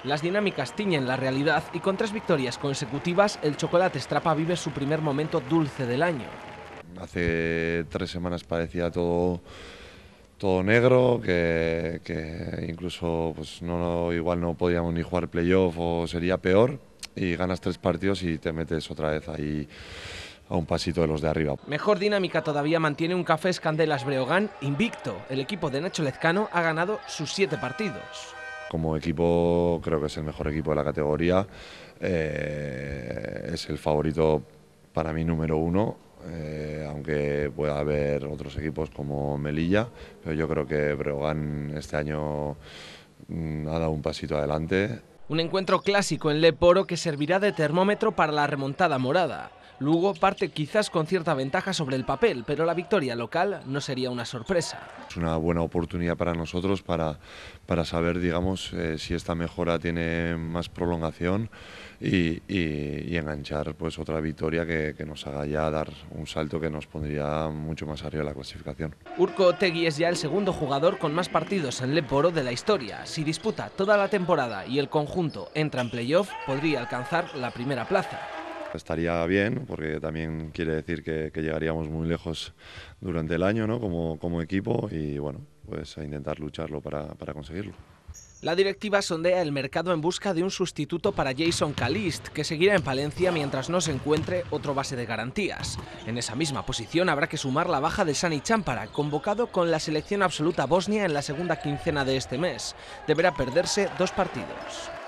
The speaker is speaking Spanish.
Las dinámicas tiñen la realidad y con 3 victorias consecutivas, el Chocolate Strapa vive su primer momento dulce del año. Hace 3 semanas parecía todo negro, que incluso pues igual no podíamos ni jugar playoff o sería peor, y ganas 3 partidos y te metes otra vez ahí a un pasito de los de arriba. Mejor dinámica todavía mantiene un Cafés Candelas Breogán invicto. El equipo de Nacho Lezcano ha ganado sus 7 partidos. Como equipo creo que es el mejor equipo de la categoría, es el favorito para mí número 1, aunque pueda haber otros equipos como Melilla, pero yo creo que Breogán este año ha dado un pasito adelante. Un encuentro clásico en Leporo que servirá de termómetro para la remontada morada. Lugo parte quizás con cierta ventaja sobre el papel, pero la victoria local no sería una sorpresa. Es una buena oportunidad para nosotros para saber, digamos, si esta mejora tiene más prolongación y enganchar pues otra victoria que nos haga ya dar un salto que nos pondría mucho más arriba de la clasificación. Urko Otegui es ya el segundo jugador con más partidos en Leporo de la historia. Si disputa toda la temporada y el conjunto entra en playoff, podría alcanzar la primera plaza. Estaría bien, porque también quiere decir que llegaríamos muy lejos durante el año, ¿no? como equipo, y bueno, pues a intentar lucharlo para conseguirlo. La directiva sondea el mercado en busca de un sustituto para Jason Calist, que seguirá en Palencia mientras no se encuentre otro base de garantías. En esa misma posición habrá que sumar la baja de Sani Champara, convocado con la selección absoluta bosnia en la segunda quincena de este mes. Deberá perderse 2 partidos.